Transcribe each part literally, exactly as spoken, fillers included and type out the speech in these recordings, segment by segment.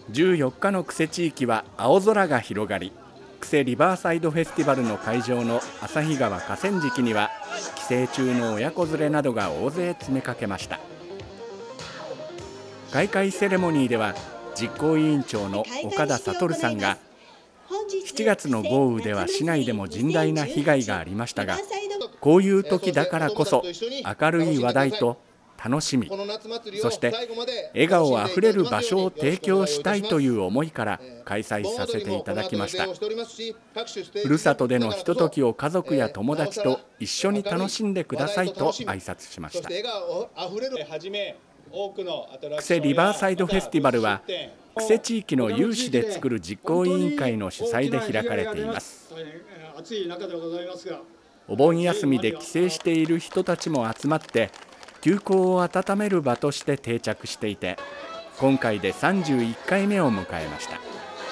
じゅうよっかの久世地域は青空が広がり、久世リバーサイドフェスティバルの会場の旭川河川敷には帰省中の親子連れなどが大勢詰めかけました。開会セレモニーでは実行委員長の岡田悟さんが、しちがつの豪雨では市内でも甚大な被害がありましたが、こういう時だからこそ明るい話題と楽しみ、そして笑顔あふれる場所を提供したいという思いから開催させていただきました。ふるさとでのひとときを家族や友達と一緒に楽しんでくださいと挨拶しました。久世リバーサイドフェスティバルは久世地域の有志で作る実行委員会の主催で開かれています。お盆休みで帰省している人たちも集まって休校を温める場として定着していて、今回でさんじゅういっかいめを迎えました。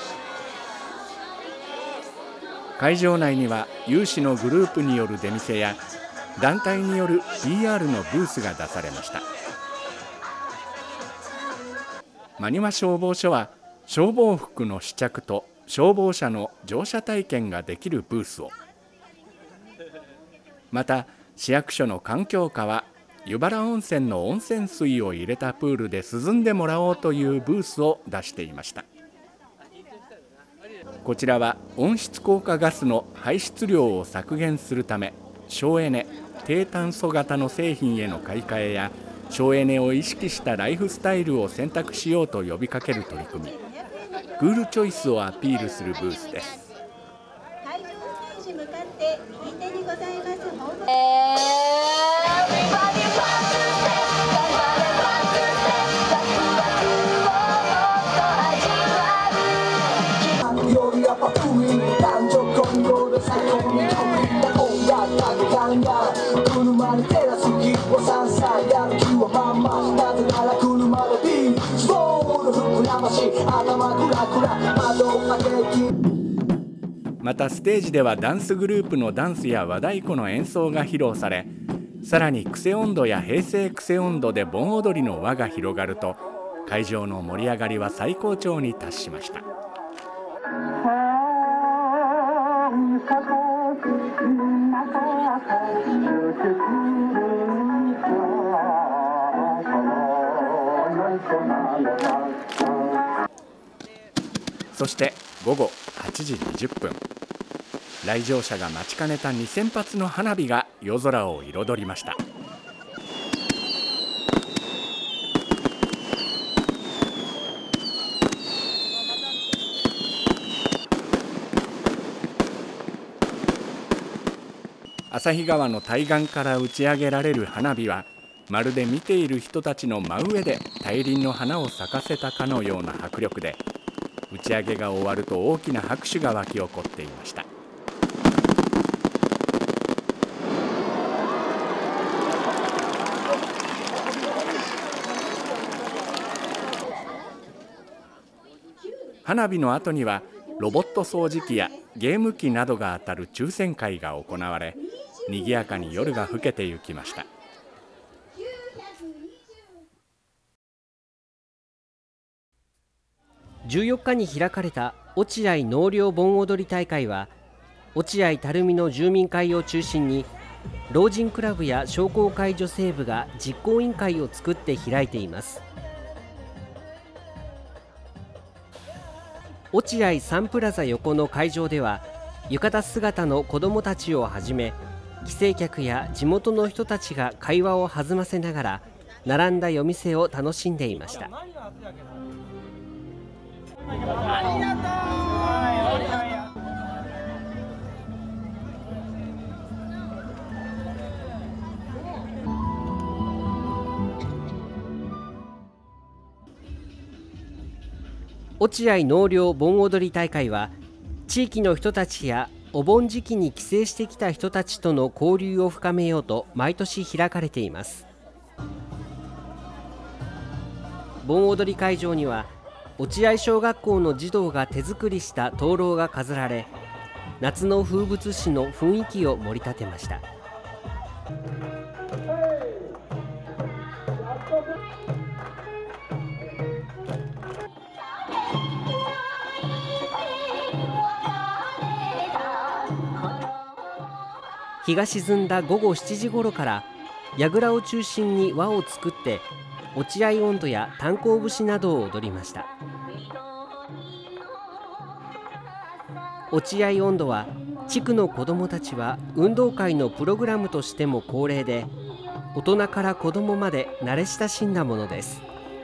会場内には有志のグループによる出店や団体による ピーアール のブースが出されました。真庭消防署は消防服の試着と消防車の乗車体験ができるブースを、また市役所の環境課は湯原温泉の温泉水を入れたプールで涼んでもらおうというブースを出していました。こちらは温室効果ガスの排出量を削減するため、省エネ・低炭素型の製品への買い替えや省エネを意識したライフスタイルを選択しようと呼びかける取り組み、クールチョイスをアピールするブースです。会場の選手向かって右手にございますまたステージではダンスグループのダンスや和太鼓の演奏が披露され、さらにクセ音頭や平成クセ音頭で盆踊りの輪が広がると、会場の盛り上がりは最高潮に達しました。そしてごごはちじにじゅっぷん、来場者が待ちかねたにせんぱつの花火が夜空を彩りました。旭川の対岸から打ち上げられる花火は、まるで見ている人たちの真上で大輪の花を咲かせたかのような迫力で、打ち上げが終わると大きな拍手が沸き起こっていました。花火の後にはロボット掃除機やゲーム機などが当たる抽選会が行われ、賑やかに夜が更けてゆきました。 じゅうよっかに開かれた落合納涼盆踊り大会は、落合垂水の住民会を中心に老人クラブや商工会女性部が実行委員会を作って開いています。落合サンプラザ横の会場では、浴衣姿の子どもたちをはじめ帰省客や地元の人たちが会話を弾ませながら並んだ夜店を楽しんでいました。ありがとう。落合納涼盆踊り大会は、地域の人たちやお盆時期に帰省してきた人たちとの交流を深めようと毎年開かれています。盆踊り会場には落合小学校の児童が手作りした灯籠が飾られ、夏の風物詩の雰囲気を盛り立てました。 日が沈んだごごしちじごろから櫓を中心に輪を作って落合音頭や炭鉱節などを踊りました。落合音頭は地区の子どもたちは運動会のプログラムとしても恒例で、大人から子どもまで慣れ親しんだものです。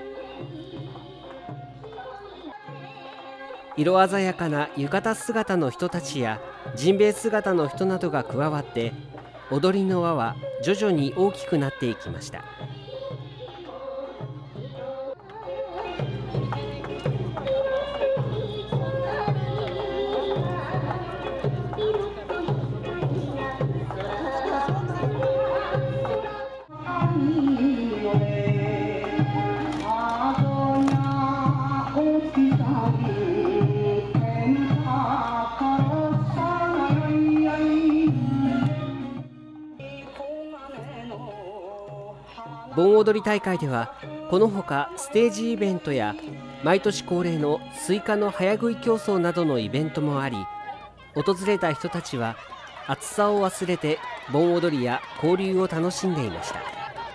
色鮮やかな浴衣姿の人たちやジンベエ姿の人などが加わって、踊りの輪は徐々に大きくなっていきました。盆踊り大会ではこのほかステージイベントや毎年恒例のスイカの早食い競争などのイベントもあり、訪れた人たちは暑さを忘れて盆踊りや交流を楽しんでいました。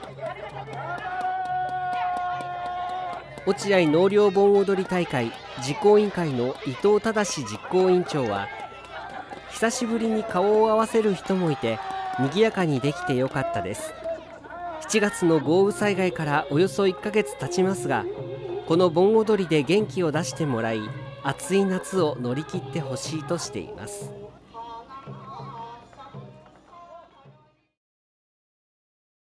落合納涼盆踊り大会実行委員会の伊藤忠実行委員長は、久しぶりに顔を合わせる人もいて賑やかにできてよかったです。しちがつの豪雨災害からおよそいっかげつ経ちますが、この盆踊りで元気を出してもらい、暑い夏を乗り切ってほしいとしています。